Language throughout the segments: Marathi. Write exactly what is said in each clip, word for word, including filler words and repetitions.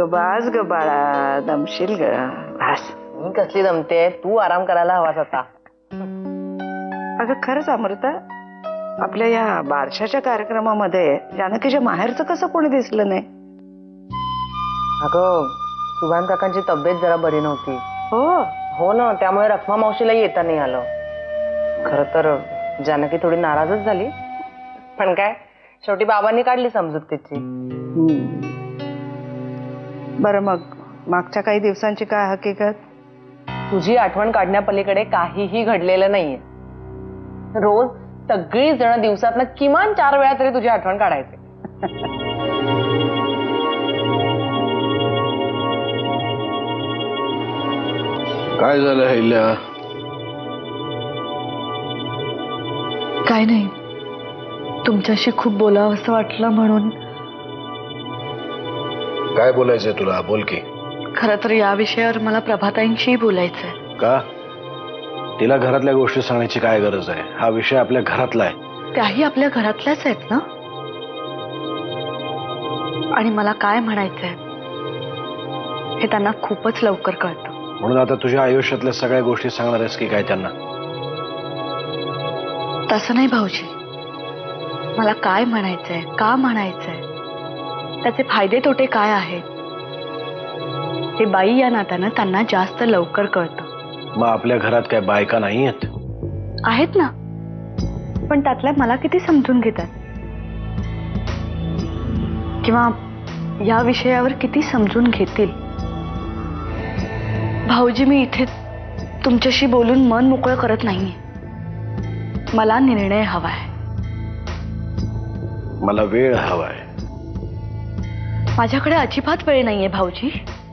ग बास ग बाळा, दमशील ग बास. मी कसली दमते, तू आराम करायला हवास आता. अगं खरंच अमृता, आपल्या या बारशाच्या कार्यक्रमामध्ये जानकीच्या माहेरचं कसं कोणी दिसलं नाही? अगं सुभान काकांची तब्येत जरा बरी नव्हती. हो हो ना, त्यामुळे रखमा मावशीला येता नाही आलं. खरं तर जानकी थोडी नाराजच झाली, पण काय शेवटी बाबांनी काढली समजूत तिची. बरं, मग मागच्या काही दिवसांची काय हकीकत? तुझी आठवण काढण्यापलीकडे काहीही घडलेलं नाहीये. रोज सगळी जण दिवसातनं किमान चार वेळा तरी तुझी आठवण काढायचे. काय झालं हैल्या? काय नाही, तुमच्याशी खूप बोलावं असं वाटलं म्हणून. काय बोलायचंय तुला? बोल की. खरं तर या विषयावर मला प्रभाताईंशीही बोलायचंय. का? तिला घरातल्या गोष्टी सांगण्याची काय गरज आहे? हा विषय आपल्या घरातला आहे. त्याही आपल्या घरातल्याच आहेत ना. आणि मला काय म्हणायचंय हे त्यांना खूपच लवकर कळतं. म्हणून आता तुझ्या आयुष्यातल्या सगळ्या गोष्टी सांगणार आहेस की काय त्यांना? तसं नाही भाऊजी, मला काय म्हणायचंय, का म्हणायचंय, त्याचे फायदे तोटे काय आहेत हे बाई या नात्यानं त्यांना जास्त लवकर कळतं. मग आपल्या घरात काय बायका नाही आहेत? आहेत ना, पण त्यातल्या मला किती समजून घेतात किंवा या विषयावर किती समजून घेतील. भाऊजी, मी इथे तुमच्याशी बोलून मन मोकळं करत नाहीये. मला निर्णय हवाय. मला वेळ हवाय. माझ्याकडे अजिबात वेळ नाहीये भाऊजी.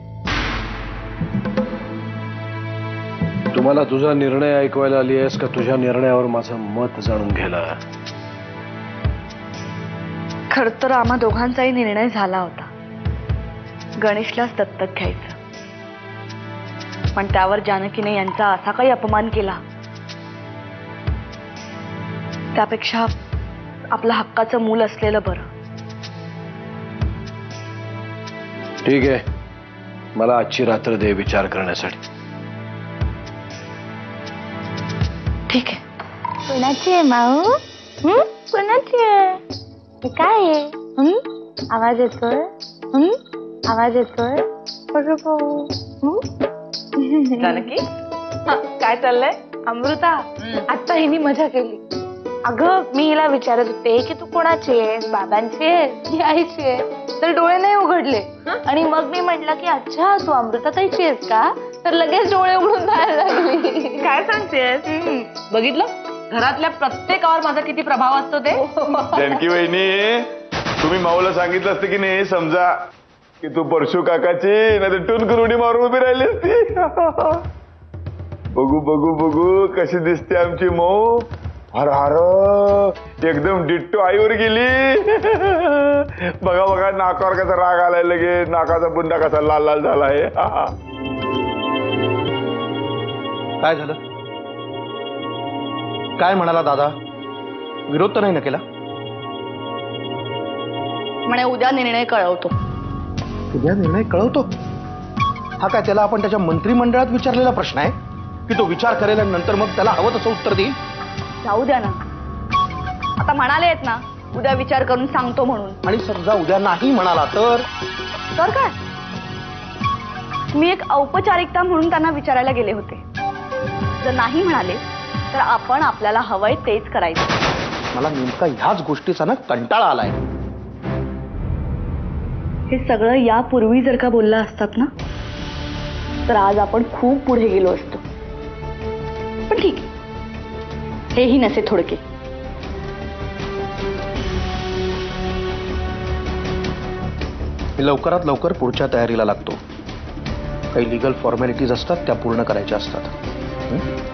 तुम्हाला तुझा निर्णय ऐकवायला आली आहेस का तुझ्या निर्णयावर माझं मत जाणून घ्यायला? खर तर आम्हा दोघांचाही निर्णय झाला होता, गणेशलाच दत्तक घ्यायचं. पण त्यावर जानकीने यांचा असा काही अपमान केला, त्यापेक्षा आपलं हक्काचं मूल असलेलं बरं. ठीक आहे, मला आजची रात्र दे विचार करण्यासाठी. ठीक आहे. कोणाची आहे माऊ? हं? कोणाची आहे? हे काय आहे? हं? आवाज येतोय? हं? आवाज येतोय? बघ भाऊ. जानकी, काय चाललंय? अमृता, आता हिने मजा केली. अगं मी हिला विचारत होते की तू कोणाची आहेस, बाबांची आहेस की आईची आहे, तर डोळे नाही उघडले. आणि मग मी म्हटलं की अच्छा तू अमृताताईची आहेस का, तर लगेच डोळे उघडून जायला लागली. काय सांगतेस? बघितलं, घरातल्या प्रत्येकावर माझा किती प्रभाव असतो ते. जानकी वहिनी, तुम्ही माऊला सांगितलं असतं की नाही, समजा की तू परशु काकाची नाही तर टून करुणी मारून उभी राहिली असती. बघू बघू बघू कशी दिसते आमची माऊ. हर हर एकदम डिट्टो आईवर गेली. बघा बघा नाकावर कसा राग आलाय, लगे नाकाचा बुंदा कसा लाल लाल झालाय. काय झालं? काय म्हणाला दादा? विरोध तर नाही ना केला? म्हणे उद्या निर्णय कळवतो. उद्या निर्णय कळवतो? हा काय त्याला आपण त्याच्या मंत्रिमंडळात विचारलेला प्रश्न आहे की तो विचार करेल आणि नंतर मग त्याला हवं तसं उत्तर देईल? जाऊ द्या ना, आता म्हणाले आहेत ना उद्या विचार करून सांगतो म्हणून. आणि समजा उद्या नाही म्हणाला तर? तर काय, मी एक औपचारिकता म्हणून त्यांना विचारायला गेले होते. जर नाही म्हणाले तर आपण आपल्याला हवंय तेच करायचं. मला नेमका ह्याच गोष्टीचा ना कंटाळा आलाय. हे सगळं यापूर्वी जर का बोलला असतात ना तर आज आपण खूप पुढे गेलो असतो. पण ठीक आहे, हेही नसे थोडके. मी लवकरात लवकर पुढच्या तयारीला लागतो. काही लिगल फॉर्मॅलिटीज असतात त्या पूर्ण करायच्या असतात.